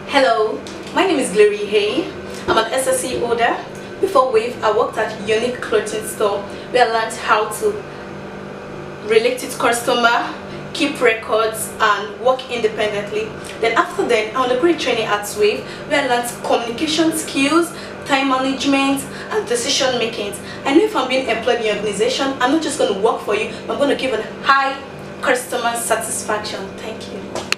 Hello, my name is Iheyi. I'm an SSC holder. Before Wave, I worked at Unique Clothing Store where I learned how to relate with customer, keep records and work independently. Then after that, I underwent training at Wave where I learned communication skills, time management and decision making. I know if I'm being employed in your organization, I'm not just going to work for you, but I'm going to give a high customer satisfaction. Thank you.